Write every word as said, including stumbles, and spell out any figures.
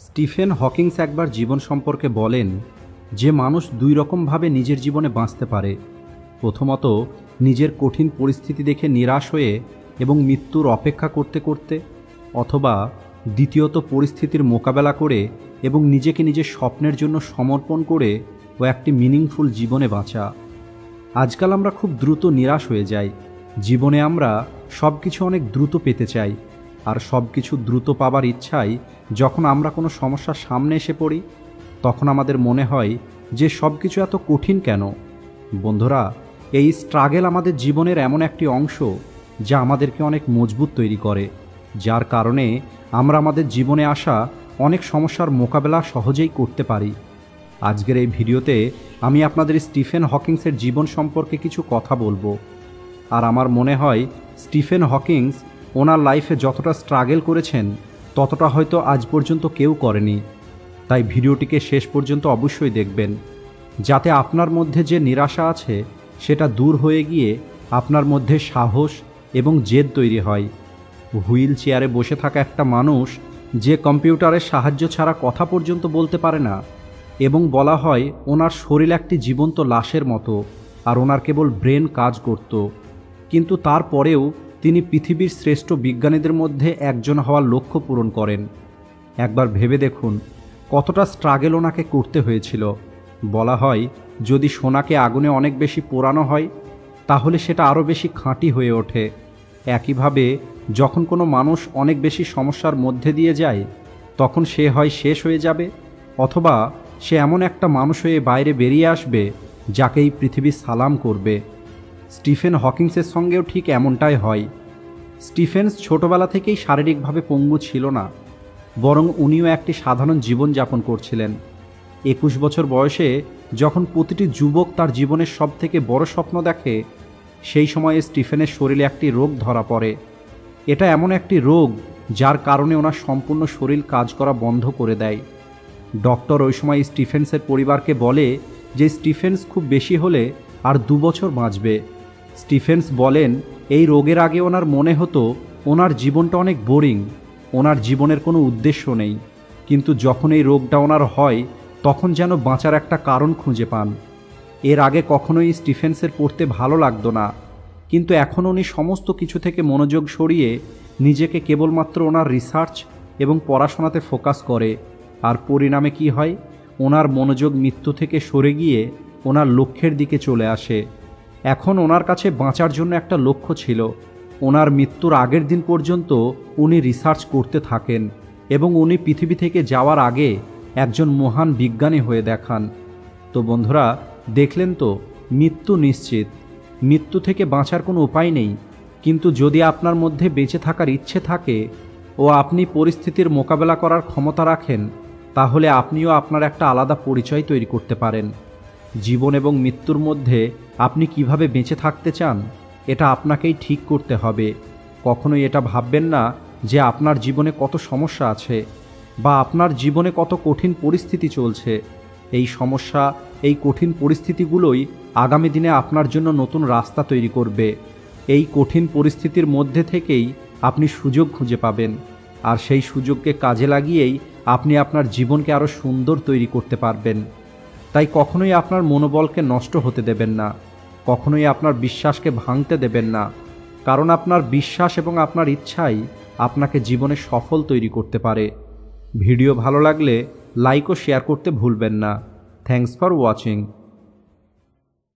Stephen Hawkings একবার জীবন সম্পর্কে বলেন যে মানুষ দুই রকমভাবে নিজের জীবনে বাঁচতে পারে। প্রথমত, নিজের কঠিন পরিস্থিতি দেখে নিরাশ হয়ে এবং মৃত্যুর অপেক্ষা করতে করতে, অথবা দ্বিতীয়ত পরিস্থিতির মোকাবেলা করে এবং নিজেকে নিজের স্বপ্নের জন্য সমর্পণ করে ও একটি মিনিংফুল জীবনে বাঁচা। আজকাল আমরা খুব দ্রুত নিরাশ হয়ে যাই। জীবনে আমরা সব কিছু অনেক দ্রুত পেতে চাই, আর সব কিছু দ্রুত পাবার ইচ্ছায় যখন আমরা কোনো সমস্যার সামনে এসে পড়ি তখন আমাদের মনে হয় যে সব কিছু এত কঠিন কেন। বন্ধুরা, এই স্ট্রাগল আমাদের জীবনের এমন একটি অংশ যা আমাদেরকে অনেক মজবুত তৈরি করে, যার কারণে আমরা আমাদের জীবনে আসা অনেক সমস্যার মোকাবেলা সহজেই করতে পারি। আজকের এই ভিডিওতে আমি আপনাদের স্টিফেন হকিংসের জীবন সম্পর্কে কিছু কথা বলবো। আর আমার মনে হয় স্টিফেন হকিংস ওনার লাইফে যতটা স্ট্রাগল করেছেন ততটা হয়তো আজ পর্যন্ত কেউ করেনি। তাই ভিডিওটিকে শেষ পর্যন্ত অবশ্যই দেখবেন, যাতে আপনার মধ্যে যে নিরাশা আছে সেটা দূর হয়ে গিয়ে আপনার মধ্যে সাহস এবং জেদ তৈরি হয়। হুইল চেয়ারে বসে থাকা একটা মানুষ যে কম্পিউটারের সাহায্য ছাড়া কথা পর্যন্ত বলতে পারে না, এবং বলা হয় ওনার শরীর একটি জীবন্ত লাশের মতো আর ওনার কেবল ব্রেন কাজ করত, কিন্তু তারপরেও তিনি পৃথিবীর শ্রেষ্ঠ বিজ্ঞানীদের মধ্যে একজন হওয়ার লক্ষ্য পূরণ করেন। একবার ভেবে দেখুন কতটা স্ট্রাগল ওনাকে করতে হয়েছিল। বলা হয় যদি সোনাকে আগুনে অনেক বেশি পোড়ানো হয় তাহলে সেটা আরও বেশি খাঁটি হয়ে ওঠে। একইভাবে যখন কোনো মানুষ অনেক বেশি সমস্যার মধ্যে দিয়ে যায় তখন সে হয় শেষ হয়ে যাবে, অথবা সে এমন একটা মানুষ হয়ে বাইরে বেরিয়ে আসবে যাকে এই পৃথিবী সালাম করবে। স্টিফেন হকিংসের সঙ্গেও ঠিক এমনটাই হয়। স্টিফেন্স ছোটবেলা থেকেই শারীরিকভাবে পঙ্গু ছিল না, বরং উনিও একটি সাধারণ জীবনযাপন করছিলেন। একুশ বছর বয়সে যখন প্রতিটি যুবক তার জীবনের সবথেকে বড় স্বপ্ন দেখে, সেই সময়ে স্টিফেনের শরীরে একটি রোগ ধরা পড়ে। এটা এমন একটি রোগ যার কারণে ওনার সম্পূর্ণ শরীর কাজ করা বন্ধ করে দেয়। ডক্টর ওই সময় স্টিফেন্সের পরিবারকে বলে যে স্টিফেন্স খুব বেশি হলে আর দু বছর বাঁচবে। স্টিফেন্স বলেন এই রোগের আগে ওনার মনে হতো ওনার জীবনটা অনেক বোরিং, ওনার জীবনের কোনো উদ্দেশ্য নেই, কিন্তু যখন এই রোগটা ওনার হয় তখন যেন বাঁচার একটা কারণ খুঁজে পান। এর আগে কখনোই স্টিফেন্সের পড়তে ভালো লাগতো না, কিন্তু এখন উনি সমস্ত কিছু থেকে মনোযোগ সরিয়ে নিজেকে কেবলমাত্র ওনার রিসার্চ এবং পড়াশোনাতে ফোকাস করে। আর পরিণামে কি হয়, ওনার মনোযোগ মৃত্যু থেকে সরে গিয়ে ওনার লক্ষ্যের দিকে চলে আসে। এখন ওনার কাছে বাঁচার জন্য একটা লক্ষ্য ছিল। ওনার মৃত্যুর আগের দিন পর্যন্ত উনি রিসার্চ করতে থাকেন এবং উনি পৃথিবী থেকে যাওয়ার আগে একজন মহান বিজ্ঞানী হয়ে দেখান। তো বন্ধুরা, দেখলেন তো, মৃত্যু নিশ্চিত, মৃত্যু থেকে বাঁচার কোনো উপায় নেই, কিন্তু যদি আপনার মধ্যে বেঁচে থাকার ইচ্ছে থাকে ও আপনি পরিস্থিতির মোকাবেলা করার ক্ষমতা রাখেন তাহলে আপনিও আপনার একটা আলাদা পরিচয় তৈরি করতে পারেন। জীবন এবং মৃত্যুর মধ্যে আপনি কিভাবে বেঁচে থাকতে চান এটা আপনাকেই ঠিক করতে হবে। কখনোই এটা ভাববেন না যে আপনার জীবনে কত সমস্যা আছে বা আপনার জীবনে কত কঠিন পরিস্থিতি চলছে। এই সমস্যা, এই কঠিন পরিস্থিতিগুলোই আগামী দিনে আপনার জন্য নতুন রাস্তা তৈরি করবে। এই কঠিন পরিস্থিতির মধ্যে থেকেই আপনি সুযোগ খুঁজে পাবেন, আর সেই সুযোগকে কাজে লাগিয়েই আপনি আপনার জীবনকে আরও সুন্দর তৈরি করতে পারবেন। তাই কখনোই আপনার মনোবলকে নষ্ট হতে দেবেন না, কখনোই আপনার বিশ্বাসকে ভাঙতে দেবেন না, কারণ আপনার বিশ্বাস এবং আপনার ইচ্ছাই আপনাকে জীবনে সফল তৈরি করতে পারে। ভিডিও ভালো লাগলে লাইক ও শেয়ার করতে ভুলবেন না। Thanks for watching.